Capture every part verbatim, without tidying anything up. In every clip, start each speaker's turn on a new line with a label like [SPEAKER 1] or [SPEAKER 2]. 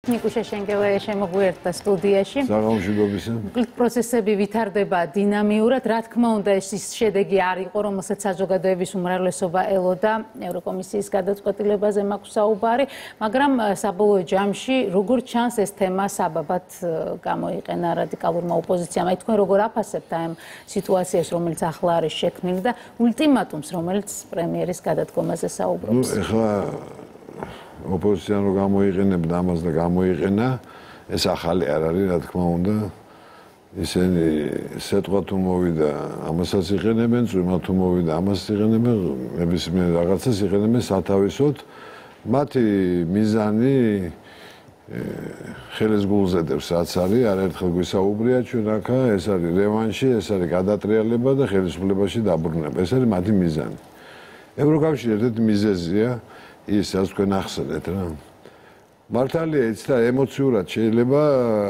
[SPEAKER 1] ნიკუშა შენგელაია შემოგვიერთდა სტუდიაში.
[SPEAKER 2] საღამოშიდობისა.
[SPEAKER 1] პროცესები ვითარდება დინამიურად. რა თქმა უნდა, ეს ის შედეგი არ იყო, რომელსაც საზოგადოების უმრავლესობა ელოდა. ევროკომისიის გადაწყვეტილებაზე მაქვს საუბარი, მაგრამ საბოლოო ჯამში, როგორც ჩანს, ეს თემა საბაბად გამოიყენა რადიკალურმა ოპოზიციამ. აი თქვენ როგორ აფასებთ ამ სიტუაციას, რომელიც ახლა არის შექმნილი და ულტიმატუმს, რომელიც პრემიერის გადადგომაზე საუბრობს?
[SPEAKER 2] ნუ ეხლა ოპოზიციამ რო გამოიყენებდა ამას და გამოიყენა, ეს ახალი არ არის, რა თქმა უნდა. ისინი სიტყვა თუ მოვიდა, ამასაც იყენებენ, წვიმა თუ მოვიდა, ამას იყენებენ, ნებისმიერ რაღაცას იყენებენ სათავისოდ. მათი მიზანი ხელის გულზედებს რაც არის, არაერთხელ გვისაუბრია ჩვენ აქა, ეს არის რევანში, ეს არის გადატრიალება და ხელისუფლებაში დაბრუნება. ეს არის მათი მიზანი. ევროკავშირი ერთ-ერთი მიზეზია ის, რაც თქვენ ახსენეთ რა. მართალია იცით და ემოციურად შეიძლება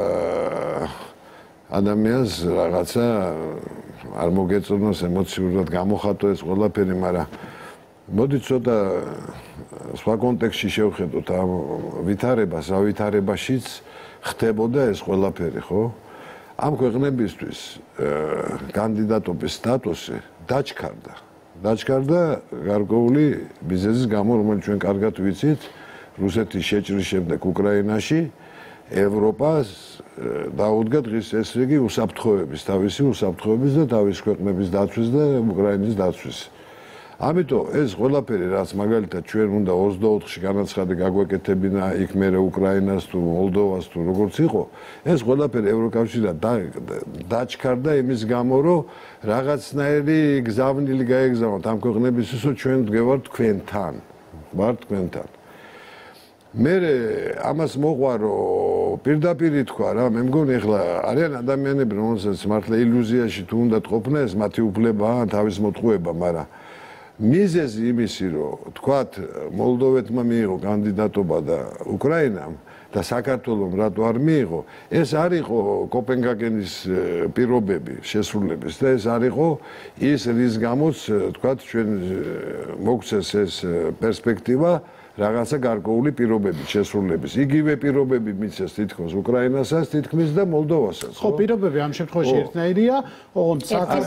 [SPEAKER 2] ადამიანს რაღაცა არ მოგეწონოს ემოციურად გამოხატო ეს ყველაფერი, მაგრამ მოდით ცოტა სხვა კონტექსტში შევხედოთ ამ ვითარებას, რა ვითარებაშიც ხდებოდა ეს ყველაფერი, ხო? ამ ქვეყნებისთვის კანდიდატობის სტატუსი დაჩქარდა. დაჩქარდა გარკვეული მიზეზის გამო, რომელიც ჩვენ კარგად ვიცით, რუსეთის შეჭრის შემდეგ უკრაინაში ევროპას დაუდგა დღის ეს რიგი უსაფრთხოების, თავისი უსაფრთხოების და თავის ქვეყნების დაცვის და უკრაინის დაცვის. ამიტომ ეს ყველაფერი, რაც მაგალითად ჩვენ უნდა ოცდაოთხში განაცხადი გაგვეკეთებინა იქ მერე უკრაინას თუ მოლდოვას თუ როგორც იყო, ეს ყველაფერი ევროკავშირიდან დაჩქარდა იმის გამო, რომ რაღაცნაირი გზავნილი გაეგზავნოთ ამ ქვეყნებისთვის, რომ ჩვენ ვდგევართ თქვენთან, ვართ თქვენთან. მერე ამას მოყვა, რომ პირდაპირ ითქვა რა, მე მგონი ახლა არიან ადამიანები, რომელსაც მართლა ილუზიაში თუ უნდათ ყოფნა, ეს მათი უფლებაა, თავის მოტყუება, მაგრამ მიზეზი იმისი, რომ თქვათ მოლდოვეთმა მიიღო კანდიდატობა და უკრაინამ და საქართველომ რატო არ მიიღო, ეს არ იყო კოპენჰაგენის პირობები შესრულების და ეს არ იყო ის, რის გამოც თქვათ ჩვენ მოგცეს ეს პერსპექტივა რაღაცა გარკვეული პირობები შესრულების. იგივე პირობები მიცეს თითქოს უკრაინასაც, თითქმის და მოლდოვასაც.
[SPEAKER 3] ხო, პირობები ამ შემთხვევაში ერთნაირია, ოღონდ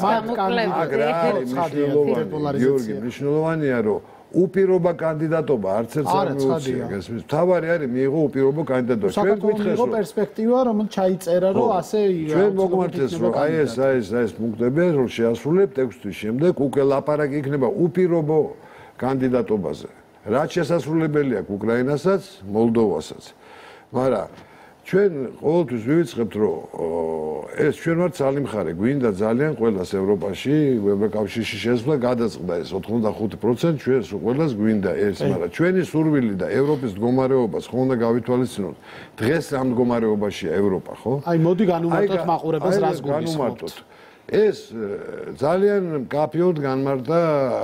[SPEAKER 2] გიორგი, მნიშვნელოვანია, რომ უპირობა კანდიდატობა არც ერთს არ მიუწია. მთავარი არის მიიღო უპირობო კანდიდატობა.
[SPEAKER 3] ჩვენ გვითხეს რომ პერსპექტივა, რომელიც ჩაიწერა, რომ ასე
[SPEAKER 2] ჩვენ მოგმართეს, რომ აი ეს, აი ეს, აი ეს პუნქტები, რომ შეასრულებთ ექვს თვის შემდეგ, უკვე ლაპარაკი იქნება უპირობო კანდიდატობაზე. რაც შესაძლებელია უკრაინასაც, მოლდოვასაც. მაგრამ ჩვენ ყოველთვის ვივიწყებთ, რომ ეს ჩვენ ვართ ძალიმხარე, გვინდა ძალიან ყველას ევროპაში, ევროკავშირში შესვლა გადაწყდა ეს ოცდახუთი პროცენტი, ჩვენს ყველას გვინდა ეს, მაგრამ ჩვენი სურვილი და ევროპის მდგომარეობას ხომ უნდა გავითვალისწინოთ. დღეს ამ მდგომარეობაშია ევროპა, ხო?
[SPEAKER 3] აი მოდი განუმარტოთ მაყურებელს რას გულისხმობთ.
[SPEAKER 2] ეს ძალიან მკაფიოდ განმარტა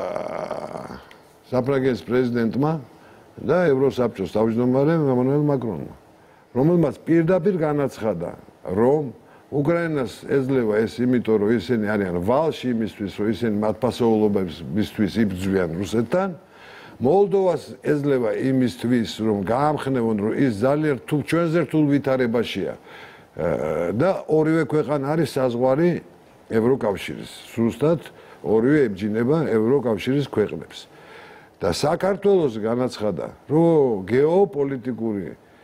[SPEAKER 2] საფრანგეთის პრეზიდენტმა და ევროსაბჭოს თავმჯდომარემ ემანუელ მაკრონმა, რომელმაც პირდაპირ განაცხადა, რომ უკრაინას ეძლევა ეს იმიტომ, რომ ისინი არიან ვალში იმისთვის, რომ ისინი მათ ფასეულობებისთვის იბრძვიან რუსეთთან, მოლდოვას ეძლევა იმისთვის, რომ გაამხნევონ, რომ ის ძალიან რთულ ჩვენზე რთულ ვითარებაშია და ორივე ქვეყანა არის საზღვარი ევროკავშირის, სრულად ორივე ებჯინება ევროკავშირის ქვეყნებს. და საქართველოს განაცხადა, რომ გეოპოლიტიკური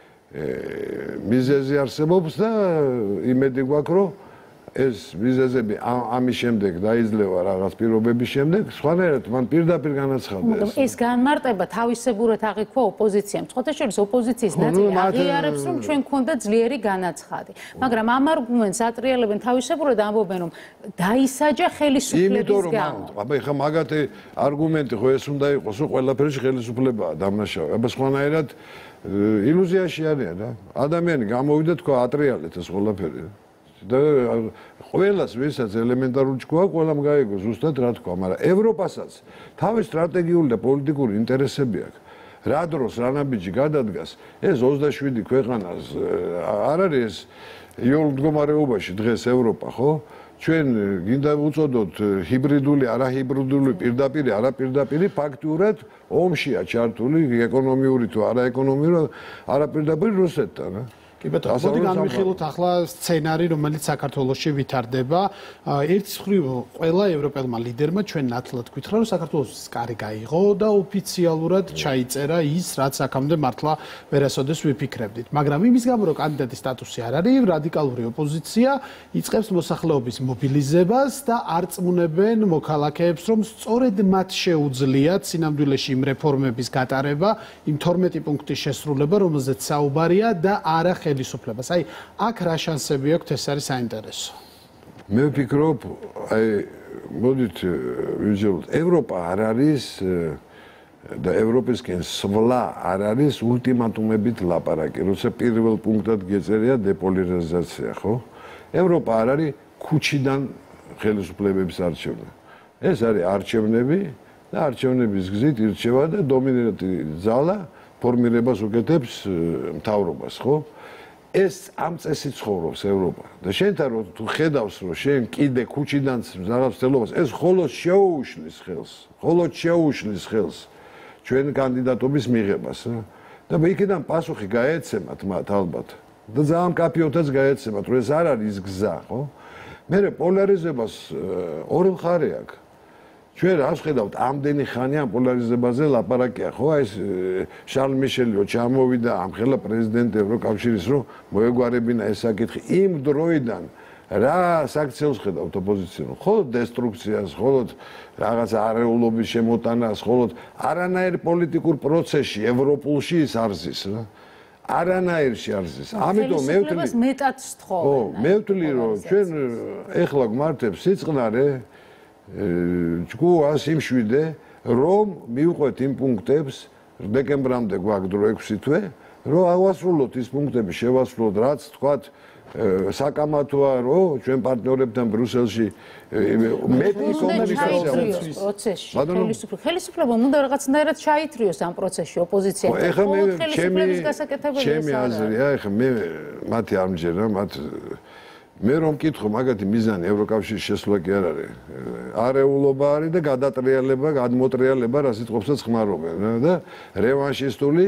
[SPEAKER 2] მიზეზი არსებობს და იმედი გვაქვს, რომ ეს მიზეზები ამის შემდეგ დაიძლევა რაღაც პირობების შემდეგ, სხვანაირად მან პირდაპირ განაცხადა ეს.
[SPEAKER 1] ეს განმარტება თავისებურად აღიქვა ოპოზიციამ. სხვათა შორის ოპოზიციის ნაწილი აღიარებს, რომ ჩვენ გვქონდა ძლიერი განაცხადი. მაგრამ ამ არგუმენტს ატრიალებენ თავისებურად, ამბობენ, რომ დაისაჯა ხელისუფლების გამო.
[SPEAKER 2] აბა ეხლა მაგათი არგუმენტი ხო ეს უნდა იყოს, რომ ყველაფერში ხელისუფლებაა დამნაშავე. აბა სხვანაირად ილუზიაში არიან რა. ადამიანი გამოვიდა თქვა ატრიალეთ ეს ყველაფერი. და ყველას ვისაც ელემენტარული ჭკუა, ყველამ გაიგო ზუსტად რა თქვა, მაგრამ ევროპასაც თავის სტრატეგიული და პოლიტიკური ინტერესები აქვს. რა დროს რა ნაბიჯი გადადგას, ეს ოცდაშვიდი ქვეყანას არ არის იოლ მდგომარეობაში დღეს ევროპა, ხო? ჩვენ გინდა უწოდოთ ჰიბრიდული, არაჰიბრიდული, პირდაპირი, არაპირდაპირი, ფაქტიურად ომშია ჩართული ეკონომიური თუ არაეკონომიური, არაპირდაპირი რუსეთთან.
[SPEAKER 3] კი ბატონო, მოდი განვიხილოთ ახლა სცენარი, რომელიც საქართველოში ვითარდება. ერთ მხრივ ყველა ევროპელმა ლიდერმა ჩვენ ნათლად გითხრა, რომ საქართველოს კარი გაიღო და ოფიციალურად ჩაიწერა ის, რაც აქამდე მართლა ვერასოდეს ვიფიქრებდით. მაგრამ იმის გამო, რომ კანდიდატის სტატუსი არ არის, რადიკალური ოპოზიცია იწყებს მოსახლეობის მობილიზებას და არწმუნებენ მოქალაქეებს, რომ სწორედ მათ შეუძლიათ სინამდვილეში იმ რეფორმების გატარება, იმ თორმეტი პუნქტის შესრულება, რომელზეც საუბარია და არა ხელისუფლებას. აი, აქ რა შანსები აქვს, ეს არის საინტერესო.
[SPEAKER 2] მე ვფიქრობ, აი, მოდით ვიჯეროთ, ევროპა არ არის და ევროპისკენ სვლა არ არის ულტიმატუმებით ლაპარაკი, როცა პირველ პუნქტად გეწერია დეპოლარიზაცია, ხო? ევროპა არ არის ქუჩიდან ხელისუფლებების არჩევნა. ეს არის არჩევნები და არჩევნების გზით ირჩევა და დომინანტი ძალა ფორმირებას უკეთებს მთავრობას, ხო? ეს ამ წესით ცხოვრობს ევროპა და შენთან რო თუ ხედავს რომ შენ კიდე ქუჩიდან რაღაც ცელობას ეს ხოლოს შეუშლის ხელს ხოლოს შეუშლის ხელს ჩვენ კანდიდატობის მიღებას და იქიდან პასუხი გაეცემათ მათ ალბათ და ძალიან კაფიოთაც გაეცემათ რომ ეს არ არის გზა ხო მე პოლარიზებას ორი მხარე აქვს ჩვენ რას ხედავთ ამდენი ხანი ამ პოლარიზებაზე ლაპარაკია ხო აი ეს შარლ მიშელი რო ჩამოვიდა ამხელა პრეზიდენტი ევროკავშირის რო მოეგვარებინა ეს საკითხი იმ დროიდან რა საქციელს ხედავთ ოპოზიციამ ხოლოდ დესტრუქციას ხოლოდ რაღაც არეულობის შემოტანას ხოლოდ არანაირ პოლიტიკურ პროცესში ევროპულში ის არ ზის რა არანაირში არ ზის ამიტომ მე ვთვლი
[SPEAKER 1] მეტად სთხოვენ
[SPEAKER 2] ხო მე ვთვლი რომ ჩვენ ეხლა გვმართებს სიწყნარე ჯგუას იმშვიდე რომ მივყვეთ იმ პუნქტებს დეკემბრამდე გვაქვს დრო ექვსი თვე რომ ავასრულოთ ის პუნქტები შევასრულოთ რაც თქვათ საკამათოა რომ ჩვენ პარტნიორებთან ბრიუსელში მეტი კომუნიკაცია
[SPEAKER 1] პროცესში ხელისუფლებამ უნდა რაღაცნაირად ჩაითრიოს ამ პროცესში ოპოზიცია
[SPEAKER 2] ეხლა მე ჩემი ჩემი აზრია ეხლა მე მათი არ მჯერა მათ მე რომ მკითხო მაგათი მიზანი ევროკავშირის შესვლა კი არ არის არეულობა არის და გადატრიალება გადმოტრიალება რა სიტყვებსაც ხმარობენ და რევანშისტული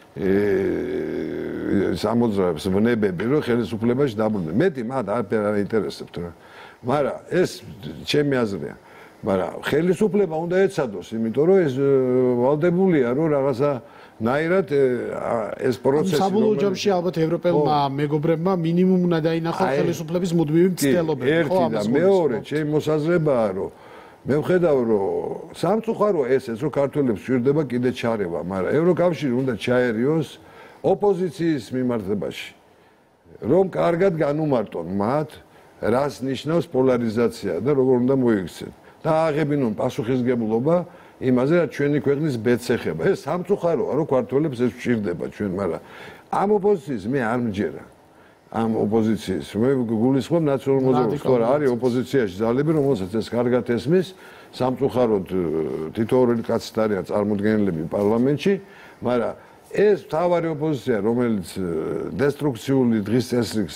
[SPEAKER 2] სამოძრაობს ვნებები რომ ხელისუფლებაში დაბრუნდნენ მეტი მათ არ ინტერესებთ რა მაგრამ ეს ჩემი აზრია მაგრამ ხელისუფლება უნდა ეცადოს იმიტომ რომ ეს ვალდებულია რომ რაღაცა ნაირად ეს პროცესი
[SPEAKER 3] საბოლოო ჯამში ალბათ ევროპელმა მეგობრებმა მინიმუმ უნდა დაინახოს ხელისუფლების მუდმივი მცდელობები
[SPEAKER 2] ხო ამას მეორე ჩემი მოსაზრებაა რომ მე ვხედავ რომ სამწუხაროა ესეც რომ ქართველებს ჭირდება კიდე ჩარევა მაგრამ ევროკავშირი უნდა ჩაერიოს ოპოზიციის მიმართებაში რომ კარგად განუმარტონ მათ რას ნიშნავს პოლარიზაცია და როგორ უნდა მოიქცენ და აღებინონ პასუხისგებლობა იმაზე რა ჩვენი ქვეყნის ბედს ეხება. ეს სამწუხაროა რომ ქართველებს ეს ვჭირდება ჩვენ, მაგრამ ამ ოპოზიციის მე არ მჯერა. ამ ოპოზიციის მე გულისხმობ ნაციონალურ მოძრაობას, თორე არის ოპოზიციაში ძალები, რომელსაც ეს კარგად ესმის, სამწუხაროდ თითოეული კაცი არიან წარმოდგენილები პარლამენტში, მაგრამ ეს თავარი ოპოზიცია, რომელიც დესტრუქციული დღის წესრიგს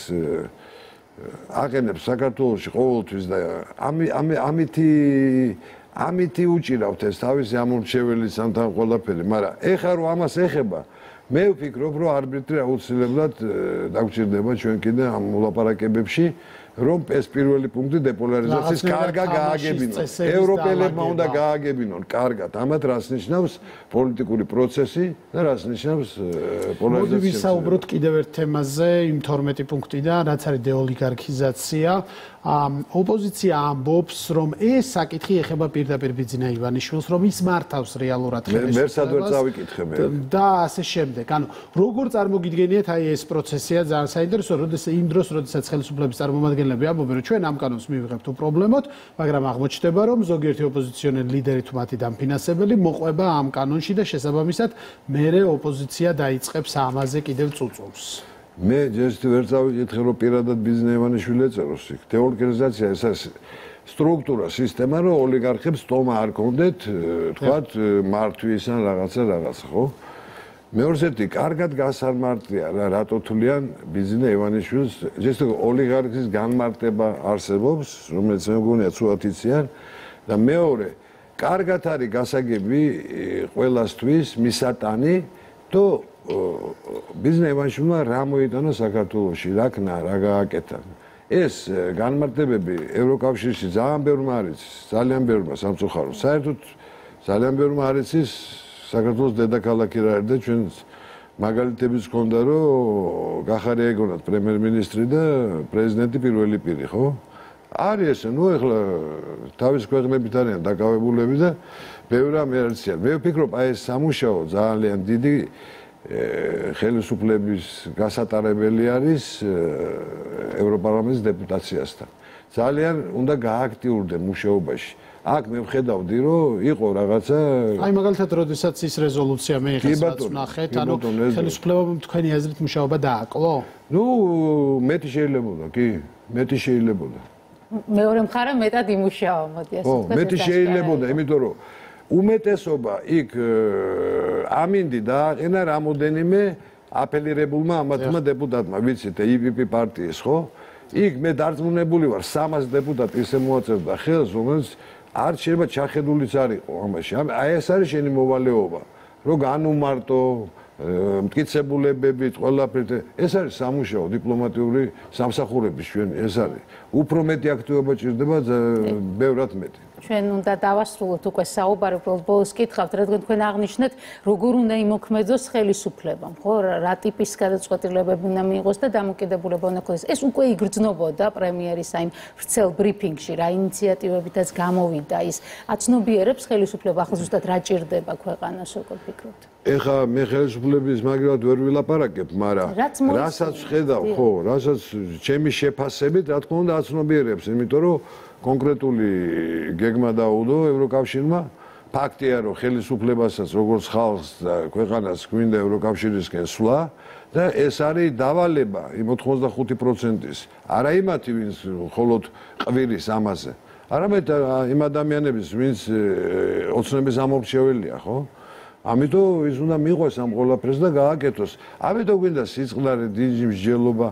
[SPEAKER 2] აყენებს საქართველოში ყოველთვის და ამი ამითი ამითი უჭირავთ ეს თავისი ამორჩეველი სანთან ყველაფერი, მაგრამ ეხლა რომ ამას ეხება, მე ვფიქრობ, რომ არბიტრი აუცილებლად დაგჭირდება ჩვენ კიდე ამ მოლაპარაკებებში, რომ ეს პირველი პუნქტი დეპოლარიზაციის კარგად გააგებინონ. ევროპელებმა უნდა გააგებინონ კარგად. ამათ რას ნიშნავს პოლიტიკური პროცესი და რას ნიშნავს პოლარიზაცია.
[SPEAKER 3] მოდი ვისაუბროთ კიდევ ერთ თემაზე, იმ თორმეტი პუნქტიდან, რაც არის დეოლიგარქიზაცია. ოპოზიცია ამბობს, რომ ეს საკითხი ეხება პირდაპირ ბიძინა ივანიშვილს, რომ ის მართავს რეალურად ხელისუფლებას.
[SPEAKER 2] მერსად ვერ წავიკითხე მე.
[SPEAKER 3] და ასე შემდეგ. ანუ როგორ წარმოგიდგენიათ აი ეს პროცესია ძალიან საინტერესო, როდესაც იმ დროს, როდესაც ხელისუფლების წარმომადგენლები ამბობენ, რომ ჩვენ ამ კანონს მივიღებთ უპრობლემოდ, მაგრამ აღმოჩნდება, რომ ზოგიერთი ოპოზიციონერი ლიდერი თუ მათი დამფინანსებელი მოყვება ამ კანონში და შესაბამისად მერე ოპოზიცია დაიწყებს ამაზე კიდევ წუწუნს.
[SPEAKER 2] მე ჯერჯერობით ვერ წავიკითხე რომ პირადად ბიძინა ივანიშვილი ეწეროს იქ დეოლიგარქიზაცია ეს არის სტრუქტურა სისტემა რომ ოლიგარქებს თომა არ კონდეთ თქვათ მართვის ან რაღაცა რაღაცა ხო მეორედი კარგად გასარმარტია რა რატო თვლიან ბიზნე ივანიშვილს ეს ოლიგარქის განმარტება არსებობს რომელიც მე მგონია ცუდად იციან და მეორე კარგად არის გასაგები ყველასთვის მისატანი თუ ბიზნე ივანიშვილმა რა მოიტანა საქართველოში რა ქნა რა გააკეთა ეს განმარტებები ევროკავშირში ძალიან ბევრმა არის ძალიან ბევრმა სამწუხაროდ საერთოდ ძალიან ბევრმა არის ის საქართველოს დედაქალაქი რა არის და ჩვენ მაგალითებიც ჰქონდა რომ გახარია ეგონათ პრემიერ-მინისტრი და პრეზიდენტი პირველი პირი ხო არის ესე ნუ ეხლა თავის ქვეყნებით არიან დაკავებულები და ბევრი რამე არიციან მე ვფიქრობ აი ეს სამუშაო ძალიან დიდი ხელისუფლების გასატარებელი არის ევროპარლამენტის დეპუტაციასთან ძალიან უნდა გააქტიურდე მუშაობაში აქ მე ვხედავდი რომ იყო რაღაცა
[SPEAKER 3] აი მაგალითად როდესაც ის რეზოლუცია მე ეხლაც ვნახეთ ანუ ხელისუფლებამ თქვენი აზრით მუშაობა დააკლო
[SPEAKER 2] ნუ მეტი შეიძლებოდა კი მეტი შეიძლებოდა
[SPEAKER 1] მეორე მხარე მეტად იმუშავა მოდი ასე
[SPEAKER 2] ვთქვათ მეტი შეიძლებოდა იმიტომ რომ უმეტესობა იქ ამინდი დააყენა რამოდენიმე აპელირებულმა ამათმა დეპუტატმა ვიცით ი-პი-პი პარტიის ხო იქ მე დარწმუნებული ვარ სამას დეპუტატი ისე მოაწერდა ხელს რომელიც არ შეიძლება ჩახედულიც არ იყო ამაში აი ეს არის შენი მოვალეობა რომ განუმარტო მტკიცებულებებით ყველაფერი ეს არის სამუშაო დიპლომატიური სამსახურების ჩვენ ეს არის უფრო მეტი აქტივობა ჭირდება ბევრად მეტი
[SPEAKER 1] ჩვენ უნდა დავასრულოთ უკვე საუბარი უბრალოდ ბოლოს კითხავთ რადგან თქვენ აღნიშნეთ როგორ უნდა იმოქმედოს ხელისუფლებამ ხო რა ტიპის გადაწყვეტილებები უნდა მიიღოს და დამოკიდებულება უნდა ქონდეს ეს უკვე იგრძნობოდა პრემიერის აი ვრცელ ბრიფინგში რა ინიციატივებითაც გამოვიდა ის აცნობიერებს ხელისუფლება ახლა ზუსტად რა ჭირდება ქვეყანას როგორ ფიქრობთ
[SPEAKER 2] ეხა მე ხელისუფლების მაგალითად ვერ ვილაპარაკებ მაგრამ რასაც ხედავ ხო რასაც ჩემი შეფასებით რა თქმა უნდა აცნობიერებს იმიტომ რომ კონკრეტული გეგმა დაუდო ევროკავშირმა ფაქტია რომ ხელისუფლებასაც როგორც ხალხს და ქვეყანას გვინდა ევროკავშირისკენ სვლა და ეს არის დავალება იმ ოთხმოცდახუთი პროცენტის არა იმათი ვინც მხოლოდ ყვირის ამაზე არამედ იმ ადამიანების ვინც ოცნების ამორჩეველია ხო ამიტომ ის უნდა მიყვეს ამ ყველაფერს და გააკეთოს ამიტომ გვინდა სიწყნარე დიდი მსჯელობა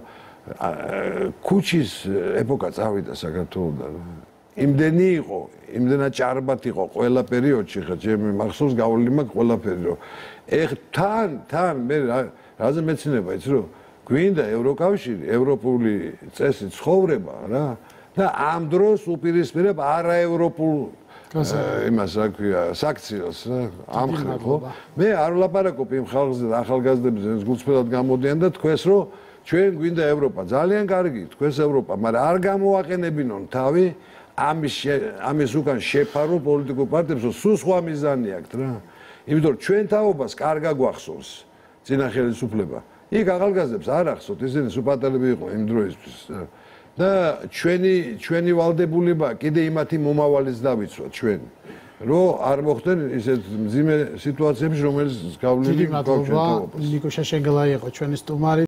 [SPEAKER 2] ქუჩის ეპოქა წავიდა საქართველოსთან იმდენი იყო იმდენად ჭარბად იყო ყველა პერიოდში ხა ჩემი მახსოვს გავლილი მაქვს ყველაფერი რომ ეხ თან თან მე რაზე მეცნობა იცი რომ გვინდა ევროკავშირი ევროპული წესი ცხოვრება რა და ამ დროს უპირისპირებ არაევროპულ იმას რა ქვია საქციელს რა ამ ხო მე არ ვლაპარაკობ იმ ხალხზე და ახალგაზრდებზე ვინც გულწრფელად გამოდიან და თქვენს რომ ჩვენ გვინდა ევროპა ძალიან კარგი თქვენს ევროპა მაგრამ არ გამოაყენებინონ თავი ამის ამის უკან შეფარო პოლიტიკურ პარტიებს სულ სხვა მიზანი აქვთ რა იმიტომ რომ ჩვენ თაობას კარგა გვახსოვს წინა ხელისუფლება იქ ახალგაზრდებს არ ახსოვთ ისინი სულ პატარები იყო იმ დროისთვის და ჩვენი ჩვენი ვალდებულება კიდე იმათი მომავალის დავიცვათ ჩვენ რომ არ მოხდნენ ისეთ მძიმე სიტუაციებში რომელიც გავლილი
[SPEAKER 3] გვაქვს ჩვენ თაობას ნიკო შაშენგელა იყო ჩვენი სტუმარი